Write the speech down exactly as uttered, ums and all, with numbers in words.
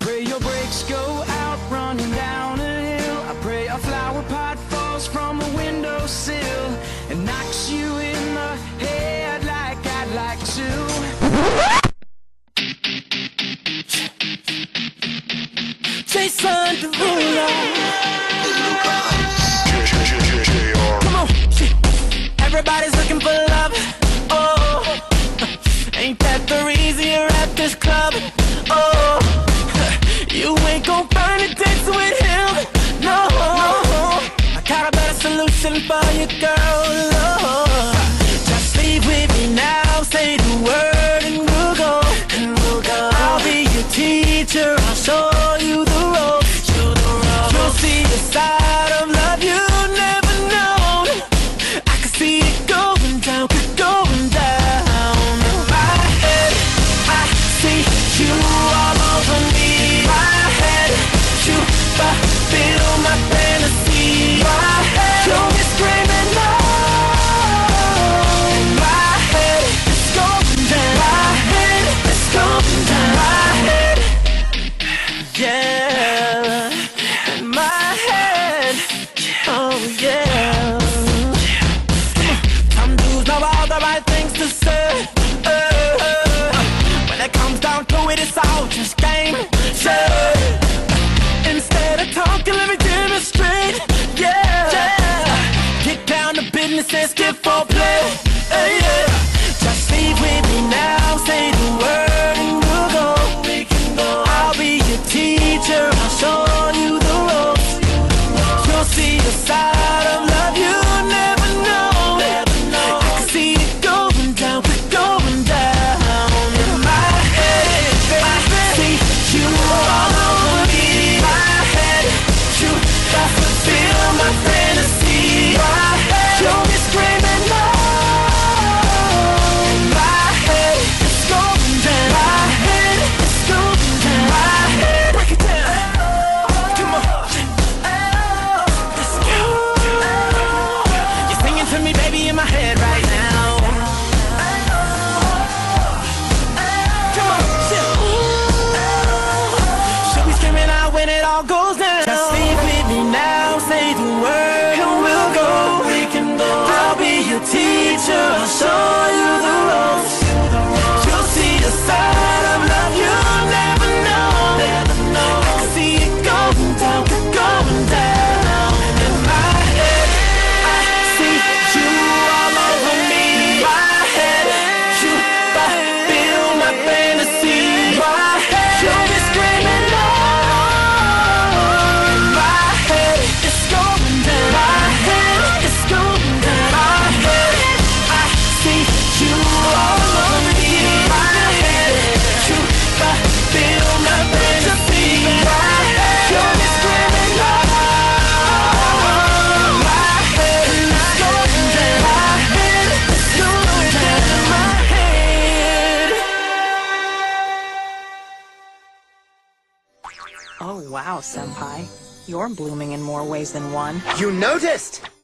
pray your brakes go out running down a hill. I pray a flower pot falls from a windowsill and knocks you in the head like I'd like to. Jason Derulo. Come on, everybody's looking for love. Oh, ain't that the reason you're at this club? Oh, you ain't gon' find a date with him. No, I got a better solution for you, girl. Oh, just leave with me now. Say the word and we'll go. And we'll go. I'll be your teacher. I'll show you the ropes. You the ropes. You'll see the side of love you never known. I can see it going down, going down. In my head, I see you all over me. My head, you fulfill my fantasy. My head, you'll be screaming no. In my head, it's going down. My head, it's going down. My head, yeah. In my head, oh yeah. Some dudes know all the right things to say. Uh, uh, when it comes down to it, it's all just game. Yeah. Instead of talking, let me demonstrate. Yeah. Yeah. Get down to business and skip for play. Uh, yeah. Just leave with me now. Say the word and we'll go. We can go. I'll be your teacher. I'll show you the ropes. You'll see the side of love you never know. Never know. I can see it going down, going down. In my head, I see you all over me. My head, you fulfill my fantasy. My head, you'll be screaming no. In my head, it's going down. My head, it's going down. My head, break it down. Come on. Let's go. You're singing to me, baby, in my head right now. Come on, chill. She'll be screaming out when it all goes down. Just leave with me now, say the word and we'll go. We can go. I'll be your teacher, I'll show you the ropes. You'll see the side of love you never know. Never know. I can see it going down, going down. In my head, I see you all over me. My head, you fulfill my fantasy. My head, you'll be screaming no. In my head, it's going down. My head, it's going down. My head, I see you all over me. My head, you fulfill my fantasy. My head, you'll be screaming no. My head, it's going down. My head, it's going down. My head. Oh wow, senpai. You're blooming in more ways than one. You noticed?